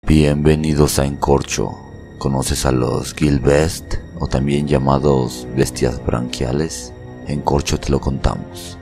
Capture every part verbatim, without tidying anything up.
Bienvenidos a Encorcho. ¿Conoces a los Gilbest, o también llamados bestias branquiales? En Corcho te lo contamos.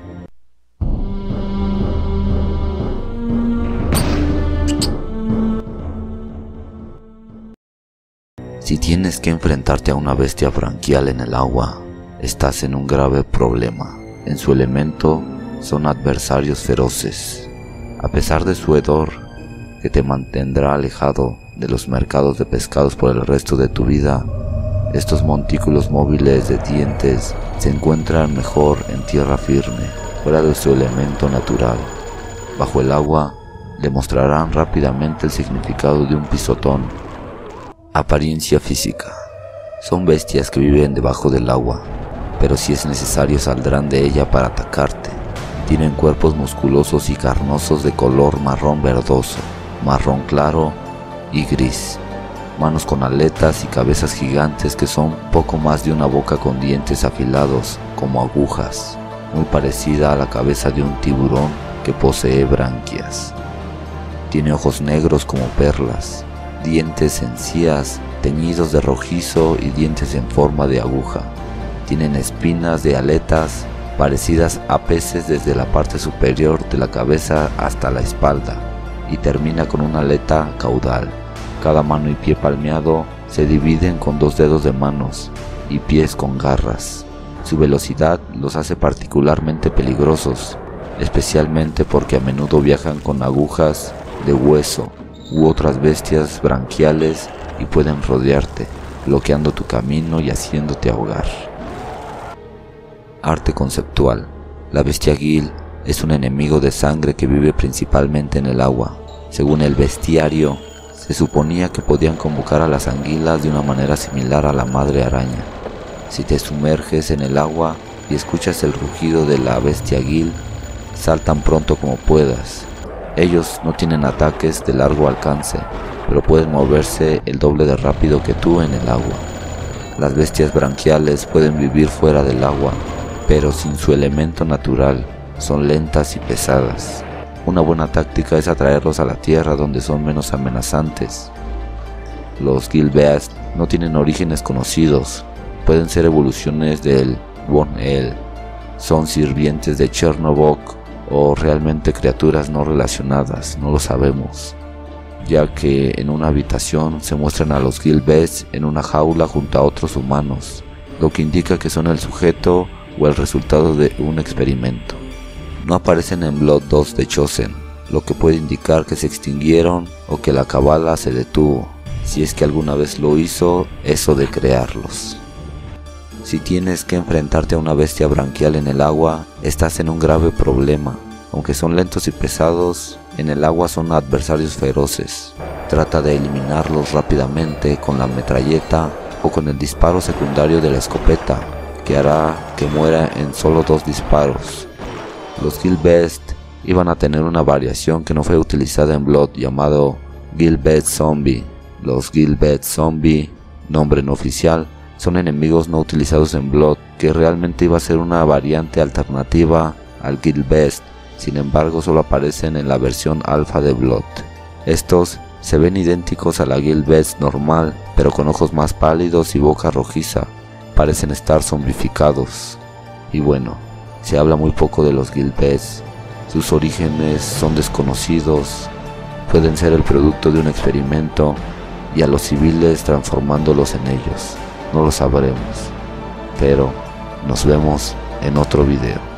Si tienes que enfrentarte a una bestia branquial en el agua, estás en un grave problema. En su elemento son adversarios feroces. A pesar de su hedor, que te mantendrá alejado de los mercados de pescados por el resto de tu vida, estos montículos móviles de dientes se encuentran mejor en tierra firme, fuera de su elemento natural. Bajo el agua, demostrarán rápidamente el significado de un pisotón. Apariencia física. Son bestias que viven debajo del agua, pero si es necesario saldrán de ella para atacarte. Tienen cuerpos musculosos y carnosos de color marrón verdoso, marrón claro y gris, manos con aletas y cabezas gigantes que son poco más de una boca con dientes afilados como agujas, muy parecida a la cabeza de un tiburón que posee branquias. Tiene ojos negros como perlas, dientes encías teñidos de rojizo y dientes en forma de aguja. Tienen espinas de aletas parecidas a peces desde la parte superior de la cabeza hasta la espalda, y termina con una aleta caudal. Cada mano y pie palmeado se dividen con dos dedos de manos y pies con garras. Su velocidad los hace particularmente peligrosos, especialmente porque a menudo viajan con agujas de hueso u otras bestias branquiales y pueden rodearte, bloqueando tu camino y haciéndote ahogar. Arte conceptual. La bestia Gil es un enemigo de sangre que vive principalmente en el agua. Según el bestiario, se suponía que podían convocar a las anguilas de una manera similar a la madre araña. Si te sumerges en el agua y escuchas el rugido de la bestia Gil, sal tan pronto como puedas. Ellos no tienen ataques de largo alcance, pero pueden moverse el doble de rápido que tú en el agua. Las bestias branquiales pueden vivir fuera del agua, pero sin su elemento natural. Son lentas y pesadas. Una buena táctica es atraerlos a la tierra donde son menos amenazantes. Los Gilbest no tienen orígenes conocidos. Pueden ser evoluciones del Von-El. Son sirvientes de Chernobog o realmente criaturas no relacionadas, no lo sabemos, ya que en una habitación se muestran a los Gilbest en una jaula junto a otros humanos, lo que indica que son el sujeto o el resultado de un experimento. No aparecen en Blood dos de Chosen, lo que puede indicar que se extinguieron o que la Cabala se detuvo, si es que alguna vez lo hizo eso de crearlos. Si tienes que enfrentarte a una bestia branquial en el agua, estás en un grave problema. Aunque son lentos y pesados, en el agua son adversarios feroces. Trata de eliminarlos rápidamente con la metralleta o con el disparo secundario de la escopeta, que hará que muera en solo dos disparos. Los Gilbest iban a tener una variación que no fue utilizada en Blood llamado Gilbest Zombie. Los Gilbest Zombie, nombre no oficial, son enemigos no utilizados en Blood, que realmente iba a ser una variante alternativa al Gilbest. Sin embargo, solo aparecen en la versión alfa de Blood. Estos se ven idénticos a la Gilbest normal, pero con ojos más pálidos y boca rojiza. Parecen estar zombificados. Y bueno, se habla muy poco de los Gilbest. Sus orígenes son desconocidos. Pueden ser el producto de un experimento y a los civiles transformándolos en ellos. No lo sabremos. Pero nos vemos en otro video.